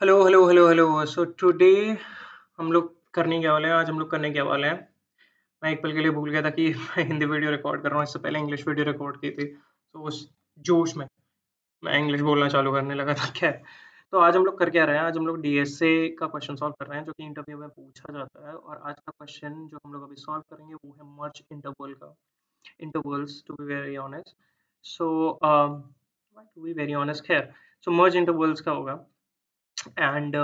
Hello hello hello hello so today हम लोग करने क्या वाले हैं आज हम लोग करने क्या वाले हैं। मैं एक पल के लिए भूल गया था कि मैं हिंदी वीडियो रिकॉर्ड कर रहा हूँ। इससे पहले इंग्लिश वीडियो रिकॉर्ड की थी, तो उस जोश में मैं इंग्लिश बोलना चालू करने लगा था। खैर, तो आज हम लोग कर क्या रहे हैं, आज हम लोग डीएसए का क्वेश्चन सॉल्व कर रहे हैं जो कि इंटरव्यू में पूछा जाता है। और आज का क्वेश्चन जो हम लोग अभी सॉल्व करेंगे वो है मर्ज इंटरवल का, intervals to be very honest. So to be very honest, खैर, सो मर्ज इंटरवल्स का होगा। एंड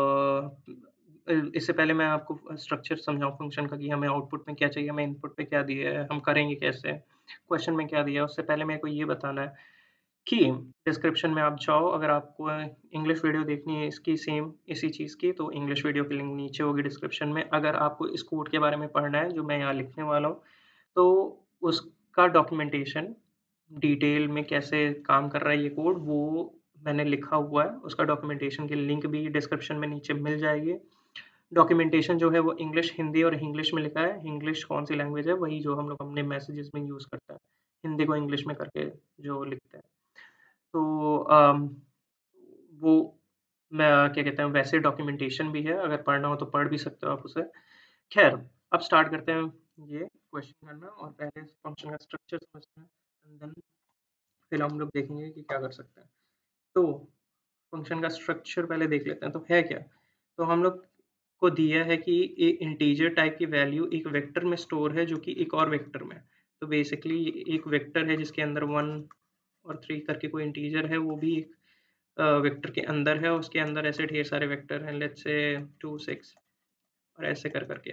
इससे पहले मैं आपको स्ट्रक्चर समझाऊँ फंक्शन का कि हमें आउटपुट में क्या चाहिए, हमें इनपुट में क्या दिया है, हम करेंगे कैसे, क्वेश्चन में क्या दिया है। उससे पहले मेरे को ये बताना है कि डिस्क्रिप्शन में आप जाओ, अगर आपको इंग्लिश वीडियो देखनी है इसकी सेम इसी चीज़ की, तो इंग्लिश वीडियो की लिंक नीचे होगी डिस्क्रिप्शन में। अगर आपको इस कोड के बारे में पढ़ना है जो मैं यहाँ लिखने वाला हूँ, तो उसका डॉक्यूमेंटेशन डिटेल में कैसे काम कर रहा है ये कोड, वो मैंने लिखा हुआ है। उसका डॉक्यूमेंटेशन की लिंक भी डिस्क्रिप्शन में नीचे मिल जाएगी। डॉक्यूमेंटेशन जो है वो इंग्लिश, हिंदी और इंग्लिश में लिखा है। इंग्लिश कौन सी लैंग्वेज है, वही जो हम लोग अपने मैसेजेस में यूज़ करते हैं, हिंदी को इंग्लिश में करके जो लिखते हैं। तो वो मैं क्या कहते हैं, वैसे डॉक्यूमेंटेशन भी है, अगर पढ़ना हो तो पढ़ भी सकते हो आप उसे। खैर, अब स्टार्ट करते हैं ये क्वेश्चन करना, और पहले फंक्शन का स्ट्रक्चर समझते हैं एंड देन फिर हम लोग देखेंगे कि क्या कर सकते हैं। तो फंक्शन का स्ट्रक्चर पहले देख लेते हैं, तो है क्या। तो हम लोग को दिया है कि एक इंटीजर टाइप की वैल्यू एक वेक्टर में स्टोर है जो कि एक और वेक्टर में। तो बेसिकली एक वेक्टर है जिसके अंदर 1 और 3 करके कोई इंटीजर है, वो भी एक वेक्टर के अंदर है। उसके अंदर ऐसे ढेर सारे वेक्टर हैं, लेट्स से 2 6 और ऐसे कर करके।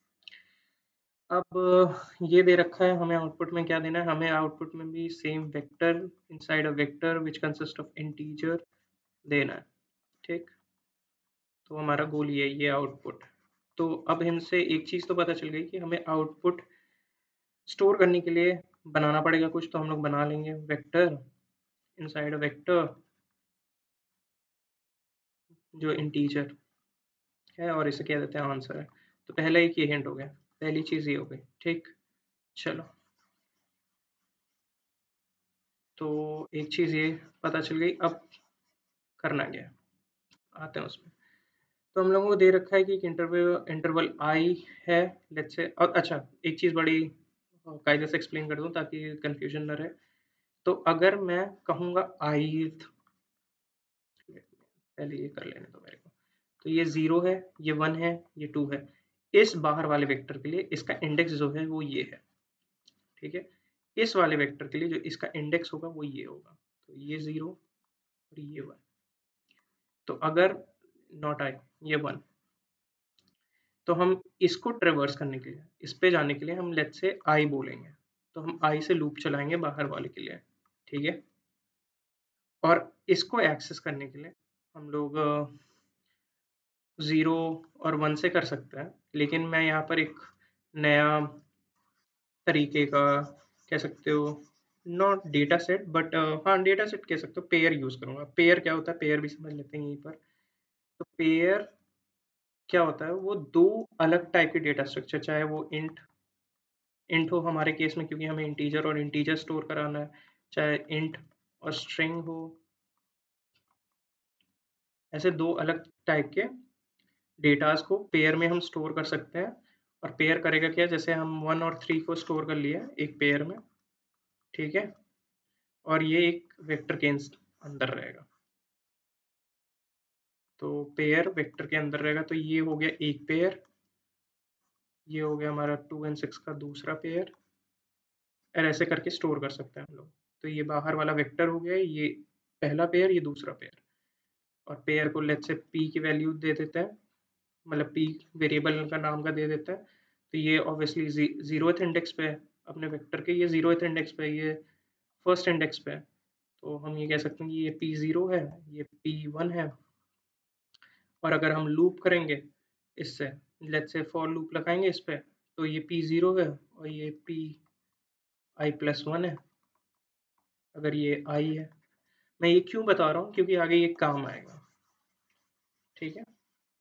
अब ये दे रखा है हमें आउटपुट में क्या देना है, हमें आउटपुट में भी same vector inside a vector which consist of integer देना है। ठीक, तो हमारा गोल ये है, ये आउटपुट। तो अब इनसे एक चीज़ तो पता चल गई कि हमें आउटपुट स्टोर करने के लिए बनाना पड़ेगा कुछ, तो हम लोग बना लेंगे वेक्टर इनसाइड अ वेक्टर जो इंटीजर है, और इसे कह देते हैं आंसर है। तो पहला एक ये हिंट हो गया, पहली चीज़ ये हो गई। ठीक, चलो, तो एक चीज़ ये पता चल गई। अब करना क्या है, आते हैं उसमें। तो हम लोगों को दे रखा है कि एक इंटरवल आई है, लेट्स से। और अच्छा, एक चीज़ बड़ी कायदे से एक्सप्लेन कर दूँ ताकि कन्फ्यूजन ना रहे। तो अगर मैं कहूँगा ith, पहले ये कर लेने दो मेरे को। तो ये 0 है, ये 1 है, ये 2 है। इस बाहर वाले वेक्टर के लिए इसका इंडेक्स जो है वो ये है। ठीक है, इस वाले वेक्टर के लिए जो इसका इंडेक्स होगा वो ये होगा। तो ये 0 और ये 1। तो अगर नॉट आई, ये 1, तो हम इसको ट्रेवर्स करने के लिए, इस पे जाने के लिए हम लेट्स से आई बोलेंगे। तो हम आई से लूप चलाएंगे बाहर वाले के लिए। ठीक है, और इसको एक्सेस करने के लिए हम लोग 0 और 1 से कर सकते हैं, लेकिन मैं यहाँ पर एक नया तरीके का, कह सकते हो, नॉट डेटा सेट बट हाँ डेटा सेट कह सकते हो, पेयर यूज़ करूँगा। पेयर क्या होता है, पेयर भी समझ लेते हैं यहीं पर। तो पेयर क्या होता है, वो दो अलग टाइप के डेटा स्ट्रक्चर, चाहे वो इंट हो हमारे केस में क्योंकि हमें इंटीजर और इंटीजर स्टोर कराना है, चाहे इंट और स्ट्रिंग हो, ऐसे दो अलग टाइप के डेटास को पेयर में हम स्टोर कर सकते हैं। और पेयर करेगा क्या, जैसे हम 1 और 3 को स्टोर कर लिए एक पेयर में। ठीक है, और ये एक वेक्टर के अंदर रहेगा। तो पेयर वेक्टर के अंदर रहेगा, तो ये हो गया एक पेयर, ये हो गया हमारा 2 और 6 का दूसरा पेयर, और ऐसे करके स्टोर कर सकते हैं हम लोग। तो ये बाहर वाला वेक्टर हो गया, ये पहला पेयर, ये दूसरा पेयर। और पेयर को लेट्स से पी की वैल्यू दे देते हैं, मतलब पी वेरिएबल का नाम का दे देते हैं। तो ये ऑब्वियसली जीरोथ इंडेक्स पे है अपने वेक्टर के, ये जीरोथ इंडेक्स पे है, ये फर्स्ट इंडेक्स पे है। तो हम ये कह सकते हैं कि ये P0 है, ये P1 है। और अगर हम लूप करेंगे इससे, लेट्स से फॉर लूप लगाएंगे इस पे, तो ये P0 है और ये Pi+1 है, अगर ये I है। मैं ये क्यों बता रहा हूँ, क्योंकि आगे ये काम आएगा। ठीक है,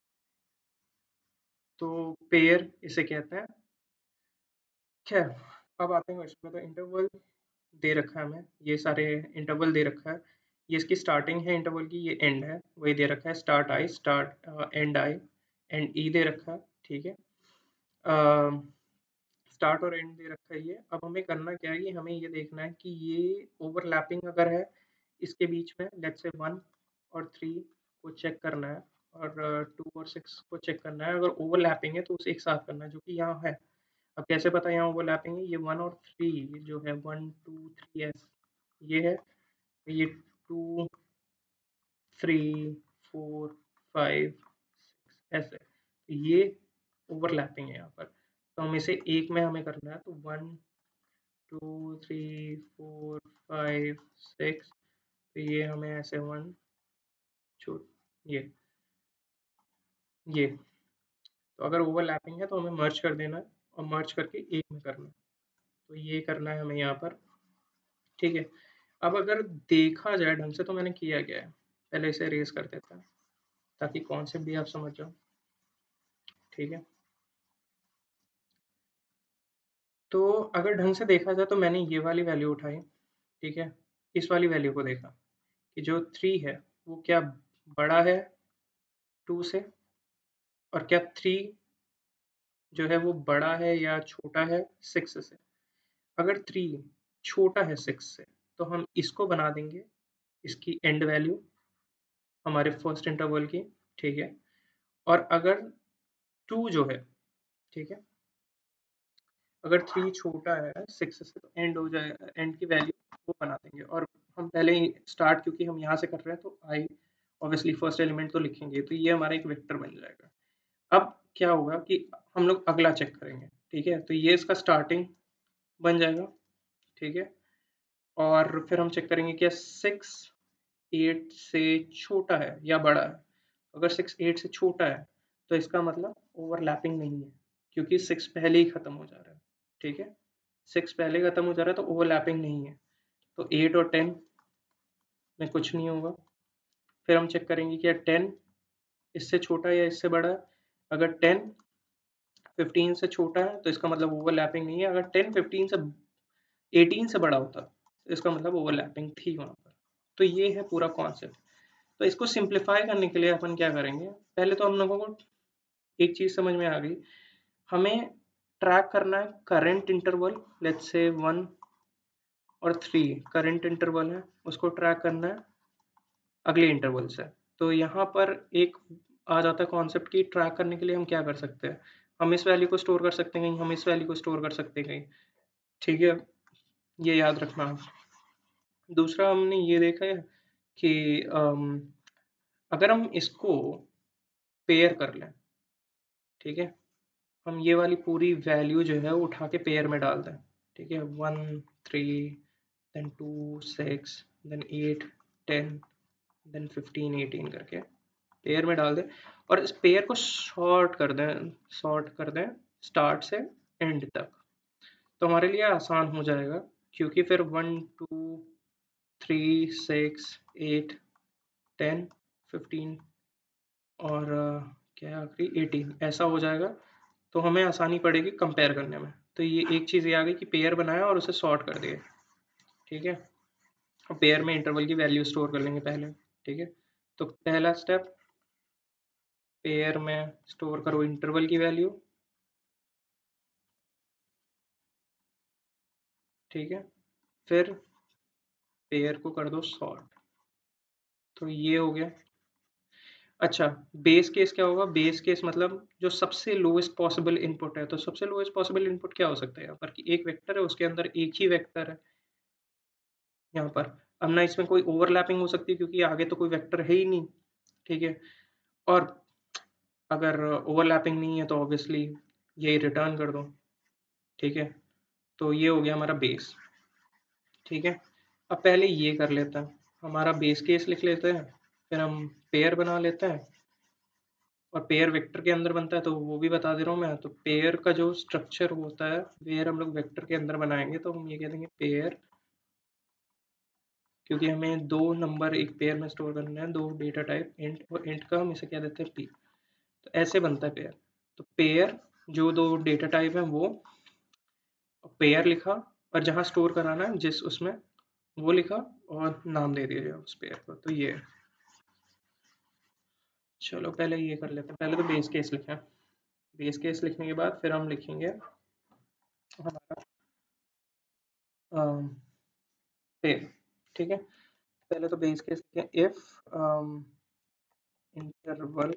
तो पेयर इसे कहते हैं। खैर, अब आते हैं क्वेश्चन पे। तो इंटरवल दे रखा है हमें, ये सारे इंटरवल दे रखा है। ये इसकी स्टार्टिंग है इंटरवल की, ये एंड है, वही दे रखा है start I, start and I, end E दे रखा है, ठीक है। स्टार्ट और एंड दे रखा है ये। अब हमें करना क्या है कि हमें ये देखना है कि ये ओवरलैपिंग अगर है इसके बीच में, लेट्स से 1 और 3 को चेक करना है, और 2 और 6 को चेक करना है। अगर ओवरलैपिंग है तो उसे एक साथ करना है, जो कि यहाँ है। अब कैसे पता यहाँ ओवरलैपिंग है? ये 1 और 3 जो है, 1 2 3 ये है, ये 2 3 4 5 6 ऐसे, तो ये ओवरलैपिंग है यहाँ पर। तो हम इसे एक में हमें करना है, तो 1 2 3 4 5 6, तो ये हमें ऐसे 1 छो ये तो अगर ओवरलैपिंग है तो हमें मर्ज कर देना है, और मर्ज करके एक में करना है। तो ये करना है हमें यहाँ पर, ठीक है। अब अगर देखा जाए ढंग से तो मैंने किया गया है, पहले इसे रेज कर देता है ताकि कॉन्सेप्ट भी आप समझ जाओ, ठीक है। तो अगर ढंग से देखा जाए तो मैंने ये वाली वैल्यू उठाई, ठीक है। इस वाली वैल्यू को देखा कि जो 3 है वो क्या बड़ा है 2 से, और क्या 3 जो है वो बड़ा है या छोटा है 6 से। अगर 3 छोटा है 6 से तो हम इसको बना देंगे इसकी एंड वैल्यू हमारे फर्स्ट इंटरवल की, ठीक है। और अगर 2 जो है, ठीक है, अगर 3 छोटा है 6 से तो एंड हो जाए, एंड की वैल्यू वो बना देंगे। और हम पहले ही स्टार्ट, क्योंकि हम यहाँ से कर रहे हैं तो आई ऑब्वियसली फर्स्ट एलिमेंट तो लिखेंगे, तो ये हमारा एक वेक्टर बन जाएगा। अब क्या होगा कि हम लोग अगला चेक करेंगे, ठीक है। तो ये इसका स्टार्टिंग बन जाएगा, ठीक है। और फिर हम चेक करेंगे क्या 6 8 से छोटा है या बड़ा है। अगर 6 8 से छोटा है तो इसका मतलब ओवरलैपिंग नहीं है, क्योंकि 6 पहले ही खत्म हो जा रहा है, ठीक है। 6 पहले खत्म हो जा रहा है तो ओवरलैपिंग नहीं है। तो 8 और 10 में कुछ नहीं होगा। फिर हम चेक करेंगे कि 10 इससे छोटा है या इससे बड़ा है। अगर 10 15 से छोटा है तो इसका मतलब ओवरलैपिंग नहीं है। अगर 10 15 से 18 से बड़ा होता तो इसका मतलब ओवरलैपिंग थी वहाँ पर। तो ये है पूरा कॉन्सेप्ट। तो इसको सिंप्लीफाई करने के लिए अपन क्या करेंगे, पहले तो हम लोगों को एक चीज़ समझ में आ गई, हमें ट्रैक करना है करंट इंटरवल, लेट्स से 1 और 3 करंट इंटरवल है, उसको ट्रैक करना है अगले इंटरवल से। तो यहाँ पर एक आ जाता है कॉन्सेप्ट की ट्रैक करने के लिए हम क्या कर सकते हैं, हम इस वैल्यू को स्टोर कर सकते हैं कहीं, हम इस वैल्यू को स्टोर कर सकते हैं कहीं, ठीक है। ये याद रखना। दूसरा हमने ये देखा है कि अगर हम इसको पेयर कर लें, ठीक है, हम ये वाली पूरी वैल्यू जो है वो उठा के पेयर में डाल दें, ठीक है। 1 3 देन 2 6 देन 8 10 देन 15 18 करके पेयर में डाल दें, और इस पेयर को सॉर्ट कर दें स्टार्ट से एंड तक। तो हमारे लिए आसान हो जाएगा, क्योंकि फिर 1 2 3 6 8 10 15 और क्या है आखिरी 18 ऐसा हो जाएगा। तो हमें आसानी पड़ेगी कंपेयर करने में। तो ये एक चीज़ ये आ गई कि पेयर बनाया और उसे सॉर्ट कर दिया, ठीक है। और पेयर में इंटरवल की वैल्यू स्टोर कर लेंगे पहले, ठीक है। तो पहला स्टेप, पेयर में स्टोर करो इंटरवल की वैल्यू, ठीक है। फिर पेयर को कर दो सॉर्ट, तो ये हो गया। अच्छा, बेस केस क्या होगा? बेस केस मतलब जो सबसे लोएस्ट पॉसिबल इनपुट है। तो सबसे लोएस्ट पॉसिबल इनपुट क्या हो सकता है यहाँ पर, कि एक वेक्टर है उसके अंदर एक ही वेक्टर है यहाँ पर। अब ना इसमें कोई ओवरलैपिंग हो सकती है क्योंकि आगे तो कोई वेक्टर है ही नहीं, ठीक है। और अगर ओवरलैपिंग नहीं है तो ऑब्वियसली यही रिटर्न कर दो, ठीक है। तो ये हो गया हमारा बेस, ठीक है। अब पहले ये कर लेते हैं, हमारा बेस केस लिख लेते हैं, फिर हम पेयर बना लेते हैं। और पेयर वेक्टर के अंदर बनता है तो वो भी बता दे रहा हूँ मैं। तो पेयर का जो स्ट्रक्चर होता है, पेयर हम लोग वेक्टर के अंदर बनाएंगे, तो हम ये कह देंगे पेयर, क्योंकि हमें दो नंबर एक पेयर में स्टोर करना है, दो डेटा टाइप इंट, और इंट का हम इसे क्या देते हैं पी। तो ऐसे बनता है पेयर। तो पेयर जो दो डेटा टाइप है वो पेयर लिखा, और जहाँ स्टोर कराना है जिस उसमें वो लिखा और नाम दे दिया उस पेयर को। तो ये चलो पहले ये कर लेते हैं, पहले तो बेस केस लिखें। बेस केस लिखने के बाद फिर हम लिखेंगे हमारा पेयर। ठीक है, पहले तो बेस केस लिखें, इफ इंटरवल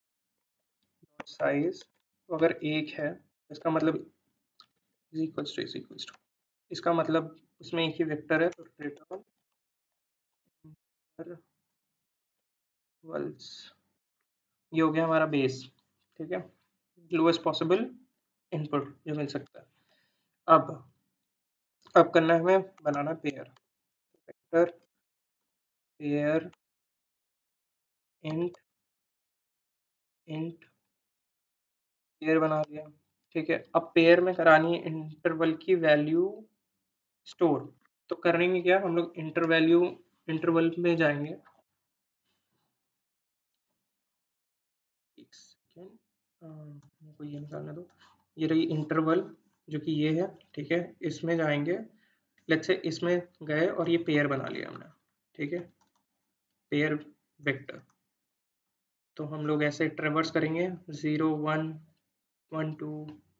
साइज अगर एक है, इसका मतलब इज इक्वल्स टू, इसका मतलब उसमें एक ही वेक्टर है, तो रिटर्न इंटरवल्स, ये हो गया हमारा बेस। ठीक है, लोएस्ट पॉसिबल इनपुट जो मिल सकता है। अब करना है हमें बनाना pair, vector pair int int pair बना लिया। ठीक है, अब पेयर में करानी है इंटरवल की वैल्यू स्टोर। तो करेंगे क्या, हम लोग इंटरवल में जाएंगे। एक सेकेंड, मेरे को ये निकालने दो। ये रही इंटरवल जो कि ये है। ठीक है, इसमें जाएंगे, लेट्स से इसमें गए और ये पेयर बना लिया हमने। ठीक है, पेयर वेक्टर, तो हम लोग ऐसे ट्रेवर्स करेंगे 0 1 1 2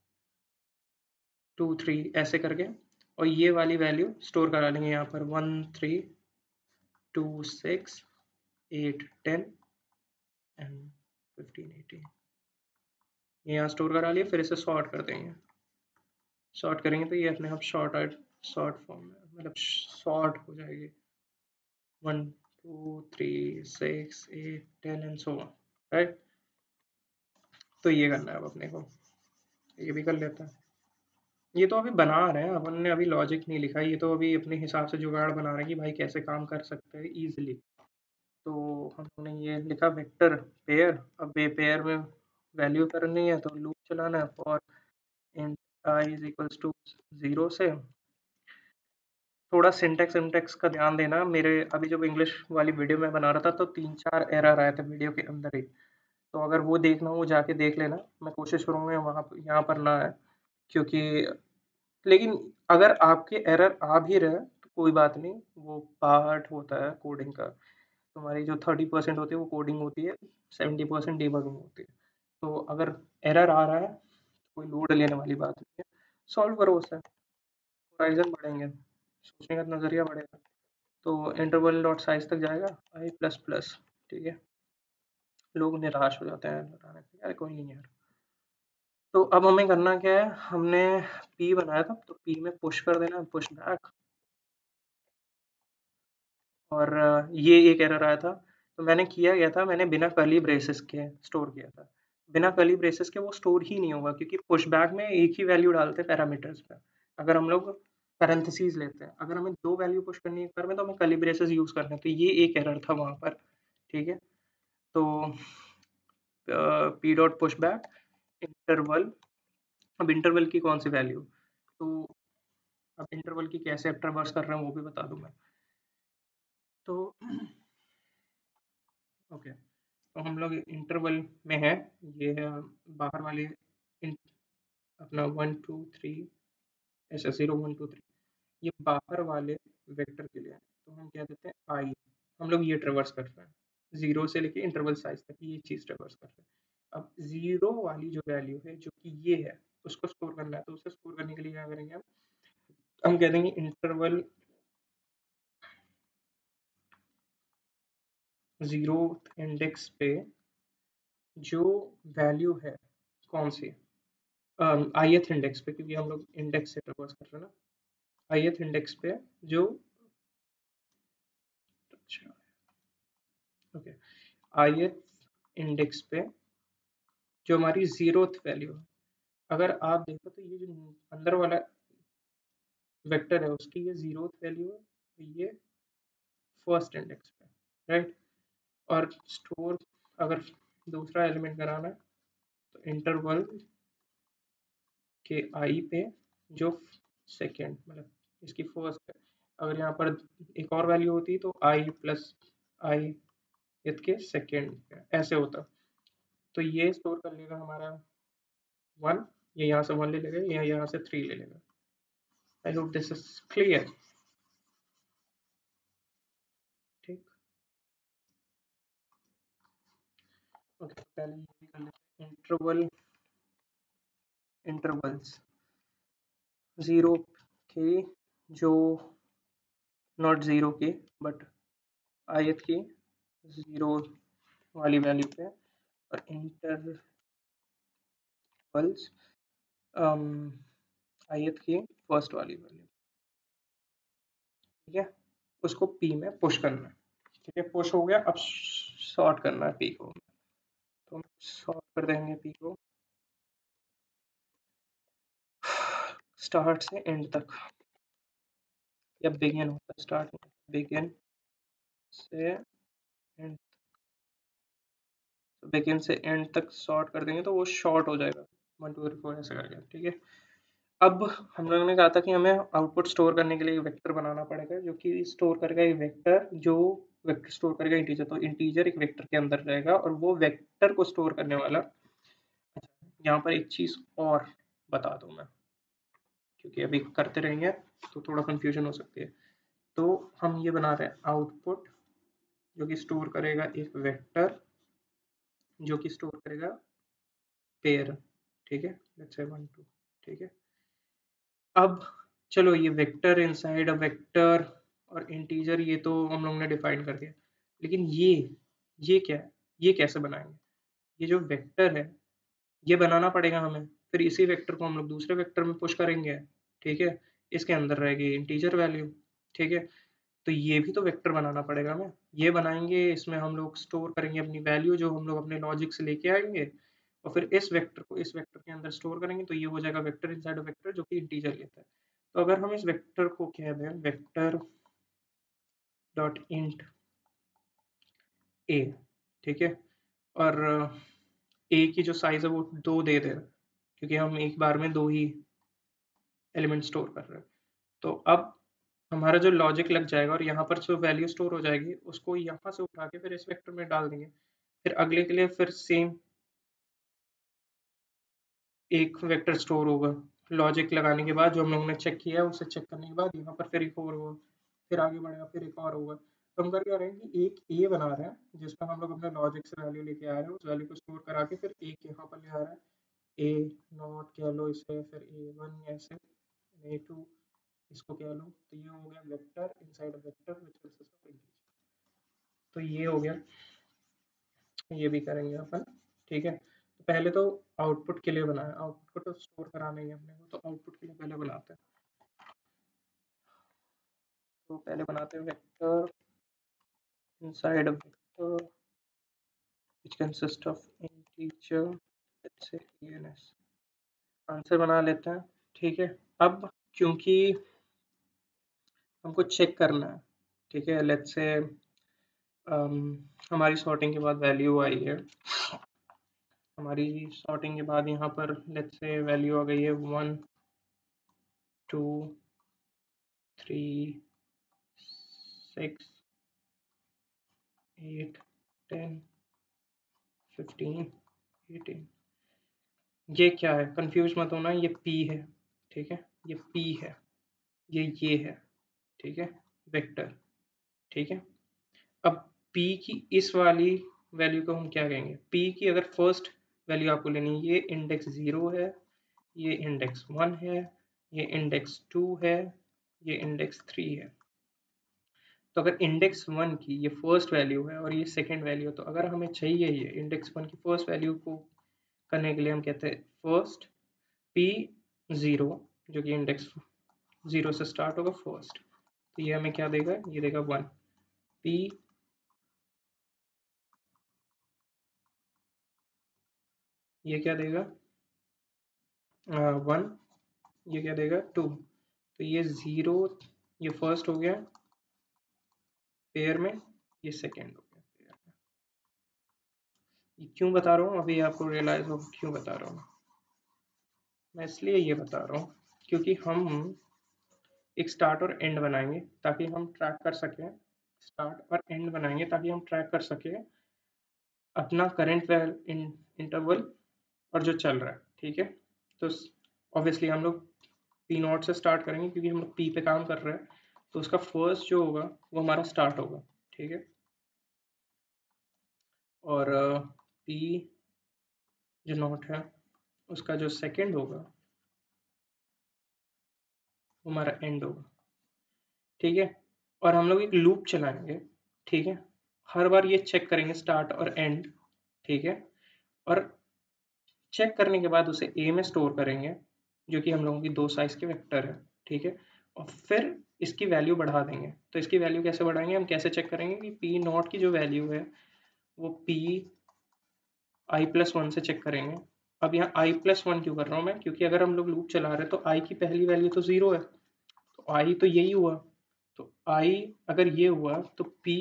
2 3 ऐसे करके, और ये वाली वैल्यू स्टोर करा लेंगे यहाँ पर 1 3 2 6 8 10 एंड 15 18, ये यहाँ स्टोर करा लिया। फिर इसे सॉर्ट कर देंगे, सॉर्ट करेंगे तो ये अपने आप शॉर्ट फॉर्म में, मतलब सॉर्ट हो जाएगी 1 2 3 6 8 10 एंड सो ऑन, राइट। तो ये करना है अब अपने को, ये भी कर लेते हैं। ये तो अभी बना रहे हैं, अपन ने अभी लॉजिक नहीं लिखा, ये तो अभी अपने हिसाब से जुगाड़ बना रहे हैं कि भाई कैसे काम कर सकते हैं इजीली। तो हमने ये लिखा वेक्टर पेयर, अब पेयर में वैल्यू करनी है तो लूप चलाना है for int I is equals to 0 से। थोड़ा सिंटेक्स का ध्यान देना, मेरे अभी जब इंग्लिश वाली वीडियो में बना रहा था तो 3-4 एरर आए थे वीडियो के अंदर ही। तो अगर वो देखना हो जाके देख लेना, मैं कोशिश करूँगा वहाँ यहाँ पर ना आए, क्योंकि लेकिन अगर आपके एरर आ भी रहे तो कोई बात नहीं, वो पार्ट होता है कोडिंग का। तुम्हारी जो 30% होती है वो कोडिंग होती है, 70% डिबगिंग होती है। तो अगर एरर आ रहा है कोई लोड लेने वाली बात नहीं है, सॉल्व करो उसे, होराइजन बढ़ेंगे, सोचने का नज़रिया बढ़ेगा। तो इंटरवल डॉट साइज तक जाएगा आई प्लस प्लस। ठीक है, लोग निराश हो जाते हैं बताने से, यार कोई नहीं यार। तो अब हमें करना क्या है, हमने पी बनाया था तो पी में पुश कर देना, पुश बैक। और ये एक एरर आया था, तो मैंने किया गया था, मैंने बिना कर्ली ब्रेसेस के स्टोर किया था। बिना कर्ली ब्रेसेस के वो स्टोर ही नहीं होगा, क्योंकि पुशबैक में एक ही वैल्यू डालते हैं पैरामीटर्स पे। अगर हम लोग पैरेंथेसिस लेते हैं, अगर हमें 2 वैल्यू पुश करनी है कर में, तो हमें कर्ली ब्रेसेस यूज़ करने हैं। तो ये एक एरर था वहाँ पर। ठीक है, तो पी डॉट पुशबैक इंटरवल, अब इंटरवल की कौन सी वैल्यू, तो अब इंटरवल की कैसे ट्रैवर्स कर रहे हैं वो भी बता दूँ मैं। तो ओके, तो हम लोग इंटरवल में है, ये है बाहर वाले अपना 1 2 3 ऐसा 0 1 2 3, ये बाहर वाले वेक्टर के लिए है। तो हम क्या देते हैं आई, हम लोग ये ट्रेवर्स कर रहे हैं 0 से लेके इंटरवल साइज तक ये चीज़ ट्रेवर्स कर रहे हैं। अब 0 वाली जो वैल्यू है जो कि ये है, उसको स्टोर करना है। तो उसे स्टोर करने के लिए क्या करेंगे हम कह देंगे इंटरवल 0 इंडेक्स पे जो वैल्यू है, कौन सी ith इंडेक्स पे, क्योंकि हम लोग इंडेक्स से ट्रेवर्स कर रहे हैं ना, ith इंडेक्स पे जो, अच्छा ओके, ith इंडेक्स पे जो हमारी 0th वैल्यू है। अगर आप देखो तो ये जो अंदर वाला वेक्टर है उसकी ये 0th वैल्यू है, तो ये फर्स्ट इंडेक्स पे, राइट। और स्टोर अगर दूसरा एलिमेंट कराना है तो इंटरवल के आई पे जो सेकेंड, मतलब इसकी फर्स्ट है। अगर यहाँ पर एक और वैल्यू होती तो आई प्लस आई के सेकेंड ऐसे होता। तो ये स्टोर कर लेगा हमारा 1, ये यहाँ से 1 ले लेगा, यहाँ से 3 ले लेगा। I hope this is clear. Okay, पहले ये भी कर लेते हैं, इंटरवल्स 0 के, जो नॉट 0 के बट आयत की 0 वाली वैल्यू पे, और इंटरवल्स आयत की फर्स्ट वाली वैल्यू, ठीक है, उसको पी में पुश करना है। ठीक है, पुश हो गया, अब सॉर्ट करना है पी को, तो हम सॉर्ट कर देंगे पी को स्टार्ट से एंड तक, या बिगिन होता है स्टार्ट में, बिगिन से एंड, बिगिन से एंड तक सॉर्ट कर देंगे तो वो शॉर्ट हो जाएगा 1 2 3 4 ऐसे करके। ठीक है, अब हम लोगों ने कहा था कि हमें आउटपुट स्टोर करने के लिए एक वेक्टर बनाना पड़ेगा, जो कि स्टोर करेगा एक वेक्टर, जो वेक्टर स्टोर करेगा इंटीजर, तो इंटीजर एक वेक्टर के अंदर रहेगा और वो वेक्टर को स्टोर करने वाला। अच्छा, यहाँ पर एक चीज़ और बता दूँ मैं, क्योंकि अभी करते रहेंगे तो थोड़ा कंफ्यूजन हो सकती है। तो हम ये बना रहे हैं आउटपुट, जो कि स्टोर करेगा एक वेक्टर, जो कि स्टोर करेगा पेयर। ठीक है, लेट्स से 1 2। ठीक है, अब चलो ये वेक्टर इनसाइड अ वेक्टर और इंटीजर ये तो हम लोगों ने डिफाइन कर दिया, लेकिन ये क्या है, ये कैसे बनाएंगे? ये जो वेक्टर है ये बनाना पड़ेगा हमें, फिर इसी वेक्टर को हम लोग दूसरे वेक्टर में पुश करेंगे। ठीक है, इसके अंदर रहेगी इंटीजर वैल्यू। ठीक है, तो ये भी तो वेक्टर बनाना पड़ेगा हमें, ये बनाएंगे, इसमें हम लोग स्टोर करेंगे अपनी वैल्यू जो हम लोग अपने लॉजिक से लेके आएंगे, और फिर इस वेक्टर को इस वेक्टर के अंदर स्टोर करेंगे, तो ये हो जाएगा वेक्टर इनसाइड वेक्टर, जो कि इंटीजर लेता है। तो अगर हम इस वेक्टर को कह दें वेक्टर डॉट इंट ए, ठीक है, और ए की जो साइज है वो 2 दे दे, क्योंकि हम एक बार में 2 ही एलिमेंट स्टोर कर रहे हैं। तो अब हमारा जो लॉजिक लग जाएगा और यहाँ पर जो वैल्यू स्टोर हो जाएगी उसको यहाँ से उठा के फिर इस वेक्टर में डाल देंगे, फिर अगले के लिए फिर सेम एक वेक्टर स्टोर होगा। लॉजिक लगाने के बाद जो हम लोगों ने चेक किया है उसे चेक करने के बाद यहाँ पर फिर एक और होगा, फिर आगे बढ़ेगा, फिर एक और होगा। तो हम कर क्या रहे हैं कि एक ए बना रहे हैं जिसमें हम लोग अपने लॉजिक से वैल्यू लेके आ रहे हैं, उस वैल्यू को स्टोर करा के फिर एक यहाँ पर ले आ रहा है, ए नॉट कह लो इसे, फिर ए वन ऐसे, ए टू इसको कह लो। तो ये हो गया vector inside vector which consist of integer. तो ये हो गया, ये भी करेंगे अपन। ठीक है, तो पहले तो आउटपुट के लिए बनाया, आउटपुट को तो स्टोर कराना ही है अपने को, तो आउटपुट के लिए पहले बनाते हैं। तो पहले बनाते हैं vector inside a vector which consist of integer, let's say ENS, answer बना लेते हैं। ठीक है, अब क्योंकि हमको चेक करना है, ठीक है, लेट्स से हमारी सॉर्टिंग के बाद वैल्यू आई है, हमारी सॉर्टिंग के बाद यहाँ पर लेट्स से वैल्यू आ गई है 1 2 3 6 8 10 15 18। ये क्या है, कंफ्यूज मत होना, ये P है। ठीक है, ये P है, ये है। ठीक है, वेक्टर। ठीक है, अब P की इस वाली वैल्यू को हम क्या कहेंगे? P की अगर फर्स्ट वैल्यू आपको लेनी है, ये इंडेक्स 0 है, ये इंडेक्स 1 है, ये इंडेक्स 2 है, ये इंडेक्स 3 है। तो अगर इंडेक्स 1 की ये फर्स्ट वैल्यू है और ये सेकंड वैल्यू है, तो अगर हमें चाहिए ये इंडेक्स 1 की फर्स्ट वैल्यू को करने के लिए हम कहते हैं फर्स्ट P0, जो कि इंडेक्स 0 से स्टार्ट होगा फर्स्ट, तो ये हमें क्या देगा? ये देगा 1। P ये क्या देगा? 1। ये क्या देगा? 2। तो ये 0 ये फर्स्ट हो गया पेयर में, ये सेकेंड हो गया पेयर में। ये क्यों बता रहा हूँ अभी आपको रियलाइज हो क्यों बता रहा हूँ मैं? इसलिए ये बता रहा हूँ क्योंकि हम एक स्टार्ट और एंड बनाएंगे ताकि हम ट्रैक कर सकें, स्टार्ट और एंड बनाएंगे ताकि हम ट्रैक कर सकें अपना करंट इंटरवल और जो चल रहा है। ठीक है, तो ऑब्वियसली हम लोग पी नॉट से स्टार्ट करेंगे क्योंकि हम लोग पी पे काम कर रहे हैं, तो उसका फर्स्ट जो होगा वो हमारा स्टार्ट होगा। ठीक है, और पी जो नॉट है उसका जो सेकंड होगा वो हमारा एंड होगा, ठीक है। और हम लोग एक लूप चलाएंगे, ठीक है, हर बार ये चेक करेंगे स्टार्ट और एंड, ठीक है। और चेक करने के बाद उसे ए में स्टोर करेंगे, जो कि हम लोगों की दो साइज के वेक्टर है, ठीक है। और फिर इसकी वैल्यू बढ़ा देंगे। तो इसकी वैल्यू कैसे बढ़ाएंगे, हम कैसे चेक करेंगे कि पी नॉट की जो वैल्यू है वो पी आई प्लस वन से चेक करेंगे। अब यहाँ आई प्लस वन क्यों कर रहा हूँ मैं, क्योंकि अगर हम लोग लूप चला रहे हैं तो आई की पहली वैल्यू तो ज़ीरो है, तो आई तो यही हुआ। तो आई अगर ये हुआ तो पी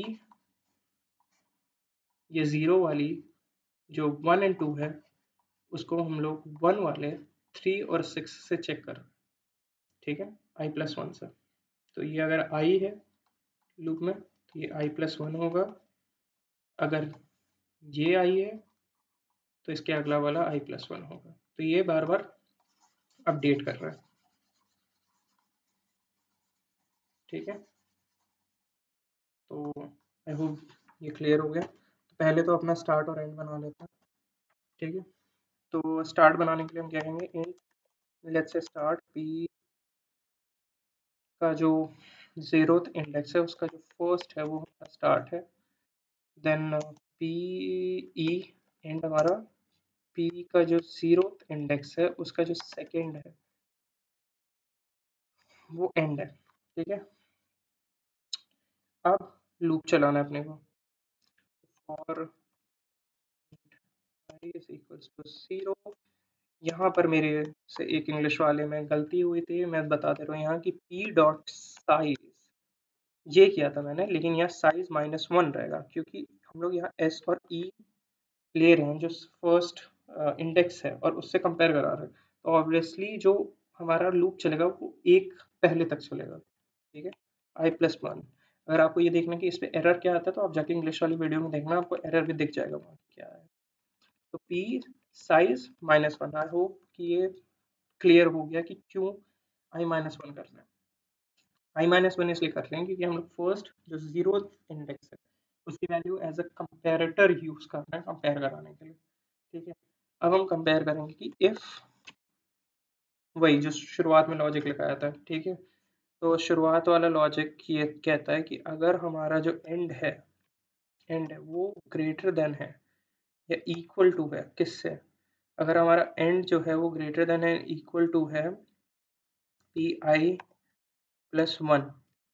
ये ज़ीरो वाली जो वन एंड टू है उसको हम लोग वन वाले थ्री और सिक्स से चेक कर, ठीक है, आई प्लस वन से। तो ये अगर आई है लूप में तो ये आई प्लस वन होगा, अगर ये आई है तो इसके अगला वाला आई प्लस वन होगा। तो ये बार बार अपडेट कर रहा है, ठीक है। तो आई होप ये क्लियर हो गया। तो पहले तो अपना स्टार्ट और एंड बना लेते हैं, ठीक है। तो स्टार्ट बनाने के लिए हम क्या कहेंगे, int let's say start P का जो ज़ीरोथ इंडेक्स है उसका जो फर्स्ट है वो हमारा स्टार्ट है। देन पी ई एंड हमारा पी का जो ज़ीरोथ इंडेक्स है उसका जो सेकेंड है वो एंड है, ठीक है। अब लूप चलाना है अपने को, और i is equals to zero. यहाँ पर मेरे से एक इंग्लिश वाले में गलती हुई थी, मैं बता दे रहा हूँ यहाँ की p डॉट साइज ये किया था मैंने, लेकिन यहाँ साइज माइनस वन रहेगा, क्योंकि हम लोग यहाँ s और e ले रहे हैं जो फर्स्ट इंडेक्स है और उससे कंपेयर करा रहे हैं। तो ऑब्वियसली जो हमारा लूप चलेगा वो एक पहले तक चलेगा, ठीक है, आई प्लस वन। अगर आपको ये देखना कि इस पे एरर क्या आता है तो आप जाके इंग्लिश वाली वीडियो में देखना, आपको एरर भी दिख जाएगा वहाँ क्या है। तो P size minus one. I hope कि ये क्लियर हो गया कि क्यों आई माइनस वन कर रहे हैं। आई माइनस वन इसलिए कर रहे हैं क्योंकि हम लोग फर्स्ट जो जीरो इंडेक्स है उसकी value as a comparator use कर रहे हैं कंपेयर कराने के लिए, ठीक है। अब हम कंपेयर करेंगे कि इफ वही जो शुरुआत में लॉजिक लगाया था, ठीक है। तो शुरुआत वाला लॉजिक ये कहता है कि अगर हमारा जो एंड है वो ग्रेटर देन है या इक्वल टू है किससे, अगर हमारा एंड जो है वो ग्रेटर देन है इक्वल टू है P I plus one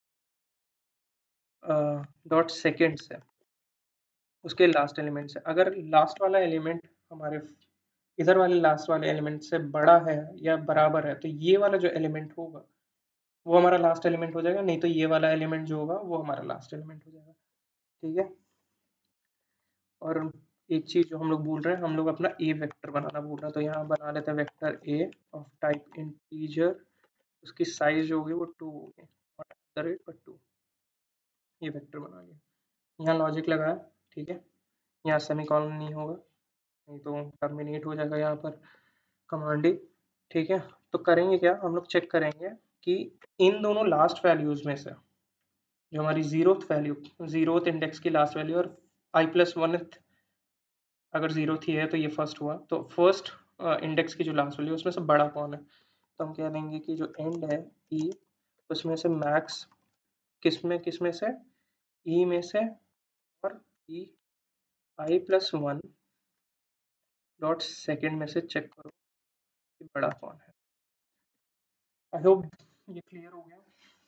dot second से उसके लास्ट एलिमेंट से, अगर लास्ट वाला एलिमेंट हमारे इधर वाले लास्ट वाले एलिमेंट से बड़ा है या बराबर है तो ये वाला जो एलिमेंट होगा वो हमारा लास्ट एलिमेंट हो जाएगा, नहीं तो ये वाला एलिमेंट जो होगा वो हमारा लास्ट एलिमेंट हो जाएगा, ठीक है। और एक चीज़ जो हम लोग भूल रहे हैं, हम लोग अपना ए वेक्टर बनाना भूल रहे हैं। तो यहाँ बना लेते हैं vector A of type integer, उसकी साइज जो होगी वो टू होगी, not at the rate but two. ये वेक्टर बना लिया, यहाँ लॉजिक लगाया, ठीक है। यहाँ सेमीकॉलन नहीं होगा, नहीं तो टर्मिनेट हो जाएगा यहाँ पर कमांड ही, ठीक है। तो करेंगे क्या, हम लोग चेक करेंगे कि इन दोनों लास्ट वैल्यूज़ में से जो हमारी ज़ीरोथ वैल्यू ज़ीरोथ इंडेक्स की लास्ट वैल्यू और आई प्लस वन अगर ज़ीरो थी है तो ये फर्स्ट हुआ, तो फर्स्ट इंडेक्स की जो लास्ट वैल्यू उसमें से बड़ा कौन है। तो हम कह देंगे कि जो एंड है ई उसमें से मैक्स किस में से ई में से, और E I plus one dot second में से चेक करो कि बड़ा कौन है। आई होप ये क्लियर हो गया।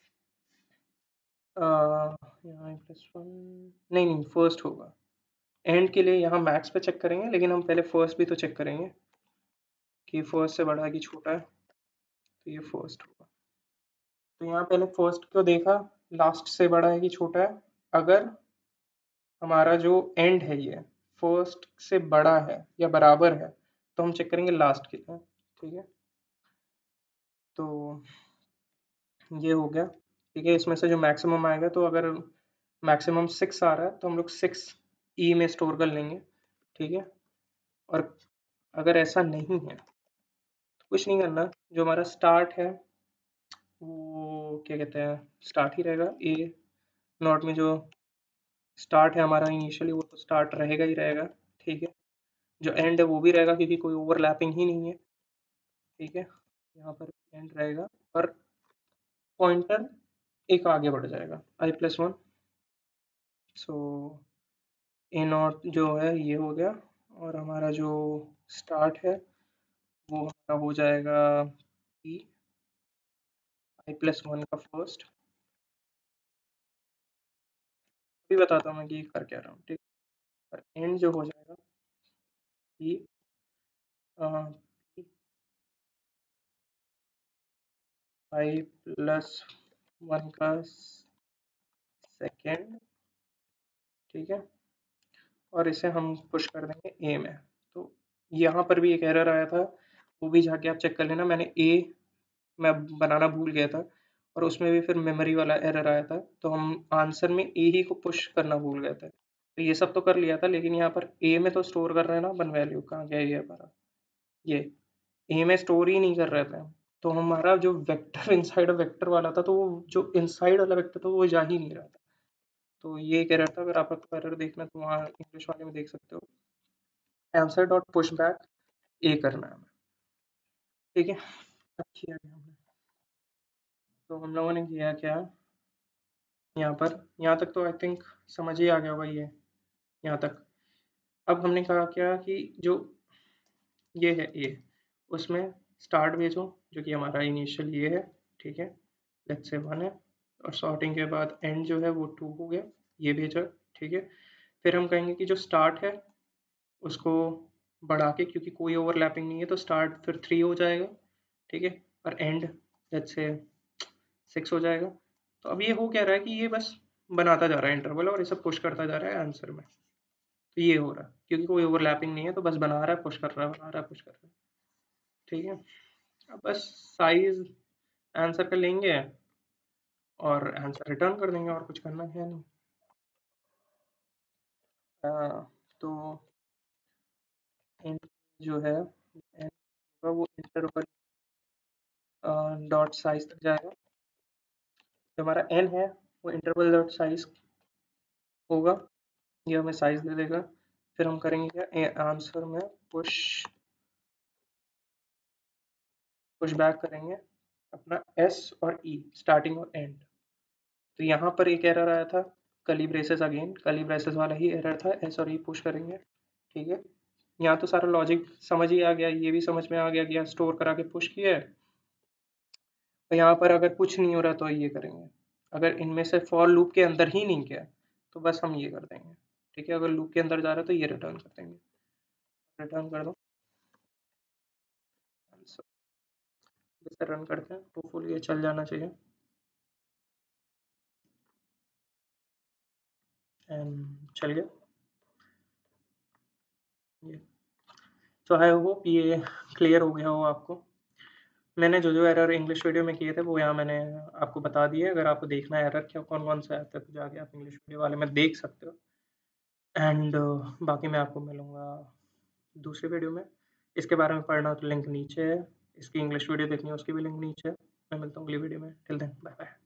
यहाँ आई प्लस वन नहीं नहीं फर्स्ट होगा, एंड के लिए यहाँ मैक्स पे चेक करेंगे, लेकिन हम पहले फर्स्ट भी तो चेक करेंगे कि फर्स्ट से बड़ा है कि छोटा है। तो ये फर्स्ट होगा, तो यहाँ पहले फर्स्ट को देखा लास्ट से बड़ा है कि छोटा है। अगर हमारा जो एंड है ये फर्स्ट से बड़ा है या बराबर है तो हम चेक करेंगे लास्ट के लिए, ठीक है। तो ये हो गया, ठीक है। इसमें से जो मैक्सिमम आएगा, तो अगर मैक्सिमम सिक्स आ रहा है तो हम लोग सिक्स ई में स्टोर कर लेंगे, ठीक है। और अगर ऐसा नहीं है तो कुछ नहीं करना, जो हमारा स्टार्ट है वो क्या कहते हैं स्टार्ट ही रहेगा। ए नॉट में जो स्टार्ट है हमारा इनिशियली वो तो स्टार्ट रहेगा ही रहेगा, ठीक है। जो एंड है वो भी रहेगा क्योंकि कोई ओवरलैपिंग ही नहीं है, ठीक है। यहाँ पर एंड रहेगा और पॉइंटर एक आगे बढ़ जाएगा i+1। सो ए नॉट जो है ये हो गया और हमारा जो स्टार्ट है वो हमारा हो जाएगा ई i+1 का फर्स्ट। अभी बताता हूँ मैं कि कर क्या रहा हूँ, ठीक। और एंड जो हो जाएगा ई i+1 का सेकेंड, ठीक है। और इसे हम पुश कर देंगे ए में। तो यहाँ पर भी एक एरर आया था, वो भी जाके आप चेक कर लेना। मैंने ए मैं बनाना भूल गया था और उसमें भी फिर मेमोरी वाला एरर आया था, तो हम आंसर में ए ही को पुश करना भूल गए थे। तो ये सब तो कर लिया था, लेकिन यहाँ पर ए में तो स्टोर कर रहे हैं ना अपन वैल्यू, कहाँ गया ये हमारा, ये ए में स्टोर ही नहीं कर रहे थे। तो हमारा जो वेक्टर इनसाइड वेक्टर वाला था, तो वो जो इनसाइड वाला वेक्टर था वो जा ही नहीं रहा था। तो ये एक एरर था, अगर आपको एरर देखना तो वहाँ इंग्लिश वाले में देख सकते हो। Answer dot push back A करना है हमें, ठीक है। अब किया गया हमने, तो हम लोगों ने किया क्या यहाँ पर, यहाँ तक तो आई थिंक समझ ही आ गया होगा ये यहाँ तक। अब हमने कहा क्या कि जो ये है ए, उसमें स्टार्ट भेजो जो कि हमारा इनिशियल ये है, ठीक है। लेट्स से 1 है और सॉर्टिंग के बाद एंड जो है वो 2 हो गया, ये भेजा, ठीक है। फिर हम कहेंगे कि जो स्टार्ट है उसको बढ़ा के, क्योंकि कोई ओवरलैपिंग नहीं है तो स्टार्ट फिर 3 हो जाएगा, ठीक है। और एंड लेट्स से 6 हो जाएगा। तो अब ये हो क्या रहा है कि ये बस बनाता जा रहा है इंटरवल और ये सब पुश करता जा रहा है आंसर में। तो ये हो रहा है क्योंकि कोई ओवरलैपिंग नहीं है, तो बस बना रहा है, पुश कर रहा है, बना रहा है, पुश कर रहा है, ठीक है। अब बस साइज आंसर का लेंगे और आंसर रिटर्न कर देंगे, और कुछ करना है नहीं। तो int जो है n होगा वो इंटरवल डॉट साइज तक जाएगा। जो हमारा n है वो इंटरवल डॉट साइज होगा, ये हमें साइज दे देगा। फिर हम करेंगे क्या, आंसर में पुश पुश बैक करेंगे अपना s और e, स्टार्टिंग और एंड। तो यहाँ पर एक एरर आया था, curly braces, again curly braces वाला ही एरर था, s और e पुश करेंगे, ठीक है। यहाँ तो सारा लॉजिक समझ ही आ गया, ये भी समझ में आ गया कि स्टोर करा के पुश किया है। तो यहाँ पर अगर कुछ नहीं हो रहा तो ये करेंगे, अगर इनमें से फॉर लूप के अंदर ही नहीं गया तो बस हम ये कर देंगे, ठीक है। अगर लूप के अंदर जा रहा है तो ये रिटर्न कर देंगे, रिटर्न कर दो आंसर। इसे रन करते हैं, होपफुली ये चल जाना चाहिए। एंड चल गया ये। तो आई होप ये क्लियर हो गया हो आपको। मैंने जो जो एरर इंग्लिश वीडियो में किए थे वो यहाँ मैंने आपको बता दिए। अगर आपको देखना है एरर क्या कौन कौन सा आता है तो जाके आप इंग्लिश वीडियो वाले में देख सकते हो। एंड बाकी मैं आपको मिलूँगा दूसरी वीडियो में। इसके बारे में पढ़ना हो तो लिंक नीचे है, इसकी इंग्लिश वीडियो देखनी है उसकी भी लिंक नीचे है। मैं मिलता हूँ अगली वीडियो में, टिल देन बाय बाय।